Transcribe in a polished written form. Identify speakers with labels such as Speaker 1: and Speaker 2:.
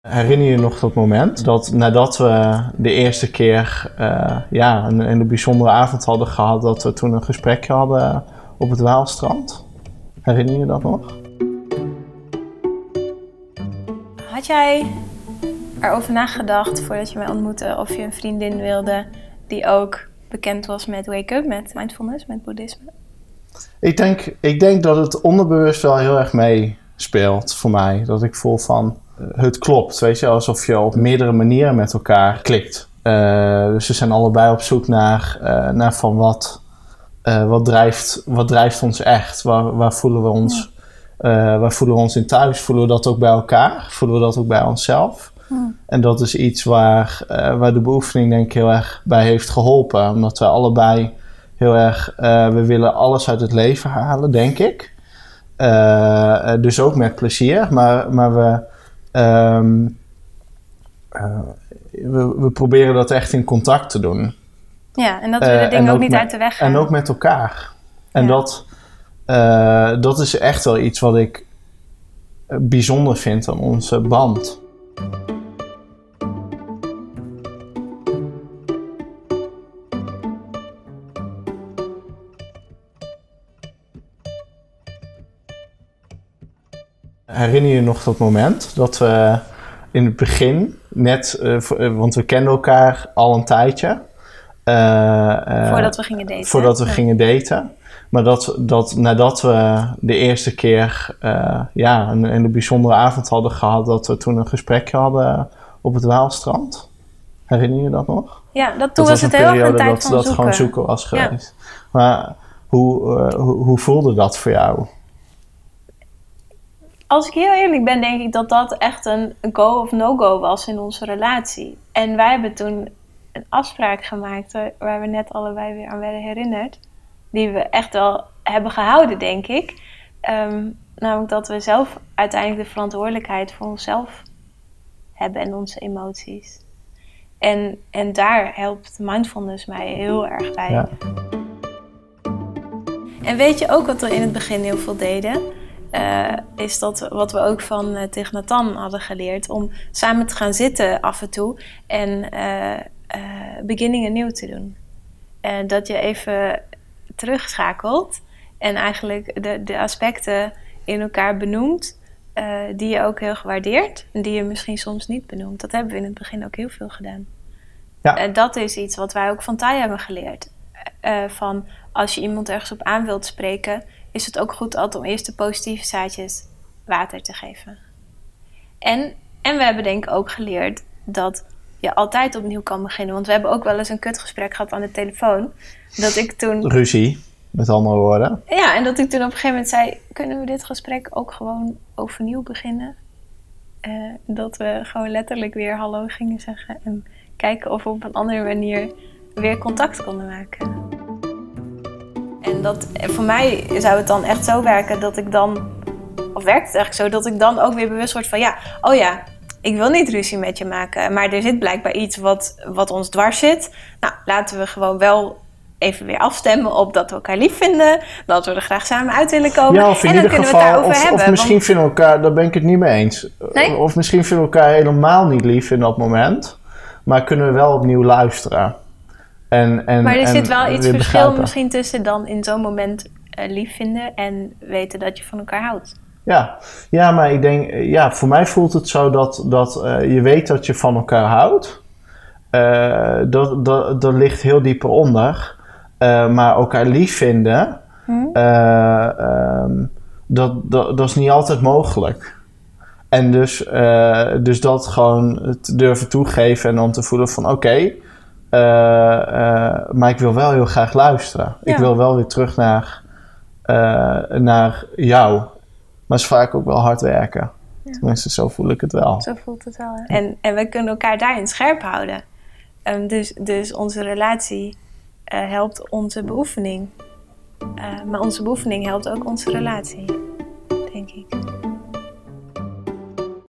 Speaker 1: Herinner je nog dat moment dat nadat we de eerste keer een bijzondere avond hadden gehad, dat we toen een gesprekje hadden op het Waalstrand? Herinner je dat nog?
Speaker 2: Had jij erover nagedacht voordat je mij ontmoette of je een vriendin wilde die ook bekend was met wake-up, met mindfulness, met boeddhisme?
Speaker 1: Ik denk dat het onderbewust wel heel erg meespeelt voor mij. Dat ik voel van, het klopt, weet je, alsof je op meerdere manieren met elkaar klikt. Dus we zijn allebei op zoek naar van wat drijft ons echt? Waar voelen we ons, waar voelen we ons in thuis? Voelen we dat ook bij elkaar? Voelen we dat ook bij onszelf? En dat is iets waar de beoefening denk ik heel erg bij heeft geholpen. Omdat we allebei heel erg, we willen alles uit het leven halen, denk ik. Dus ook met plezier, maar we proberen dat echt in contact te doen.
Speaker 2: Ja, en dat we de dingen ook niet uit de weg gaan.
Speaker 1: En ook met elkaar. En dat is echt wel iets wat ik bijzonder vind aan onze band. Herinner je nog dat moment dat we in het begin want we kenden elkaar al een tijdje.
Speaker 2: Voordat we gingen daten.
Speaker 1: Voordat we gingen daten. Maar dat nadat we de eerste keer een bijzondere avond hadden gehad, dat we toen een gesprekje hadden op het Waalstrand. Herinner je dat nog?
Speaker 2: Ja, toen was het heel erg een tijd van zoeken.
Speaker 1: Dat gewoon zoeken was geweest. Ja. Maar hoe voelde dat voor jou?
Speaker 2: Als ik heel eerlijk ben, denk ik dat dat echt een go of no-go was in onze relatie. En wij hebben toen een afspraak gemaakt waar we net allebei weer aan werden herinnerd. Die we echt wel hebben gehouden, denk ik. Namelijk dat we zelf uiteindelijk de verantwoordelijkheid voor onszelf hebben en onze emoties. En daar helpt mindfulness mij heel erg bij. Ja. En weet je ook wat we in het begin heel veel deden? Is dat wat we ook van Thich Nhat Hanh hadden geleerd, om samen te gaan zitten af en toe en beginningen nieuw te doen. Dat je even terugschakelt en eigenlijk de aspecten in elkaar benoemt die je ook heel gewaardeerd en die je misschien soms niet benoemt. Dat hebben we in het begin ook heel veel gedaan. Ja. Dat is iets wat wij ook van Thai hebben geleerd. Van als je iemand ergens op aan wilt spreken, is het ook goed altijd om eerst de positieve zaadjes water te geven. En we hebben denk ik ook geleerd dat je altijd opnieuw kan beginnen. Want we hebben ook wel eens een kutgesprek gehad aan de telefoon. Dat ik toen...
Speaker 1: Ruzie, met andere woorden.
Speaker 2: Ja, en dat ik toen op een gegeven moment zei, kunnen we dit gesprek ook gewoon overnieuw beginnen? Dat we gewoon letterlijk weer hallo gingen zeggen en kijken of we op een andere manier weer contact konden maken. En voor mij zou het dan echt zo werken dat ik dan, of werkt het eigenlijk zo, dat ik dan ook weer bewust word van ik wil niet ruzie met je maken, maar er zit blijkbaar iets wat ons dwars zit. Nou, laten we gewoon wel even weer afstemmen op dat we elkaar lief vinden, dat we er graag samen uit willen komen.
Speaker 1: Ja, of in
Speaker 2: en dan
Speaker 1: ieder
Speaker 2: kunnen
Speaker 1: geval,
Speaker 2: we het daarover hebben.
Speaker 1: Of misschien vinden we elkaar, daar ben ik het niet mee eens.
Speaker 2: Nee?
Speaker 1: Of misschien vinden we elkaar helemaal niet lief in dat moment, maar kunnen we wel opnieuw luisteren. Maar
Speaker 2: er zit wel iets verschil misschien tussen dan in zo'n moment lief vinden en weten dat je van elkaar houdt.
Speaker 1: Ja, maar ik denk, voor mij voelt het zo dat je weet dat je van elkaar houdt. Dat ligt heel dieper onder. Maar elkaar lief vinden, dat is niet altijd mogelijk. En dus dat gewoon te durven toegeven en dan te voelen van oké, maar ik wil wel heel graag luisteren. Ja. Ik wil wel weer terug naar jou. Maar het is vaak ook wel hard werken. Ja. Tenminste, zo voel ik het wel.
Speaker 2: Zo voelt het wel. Hè? En we kunnen elkaar daarin scherp houden. Dus onze relatie helpt onze beoefening. Maar onze beoefening helpt ook onze relatie, denk ik.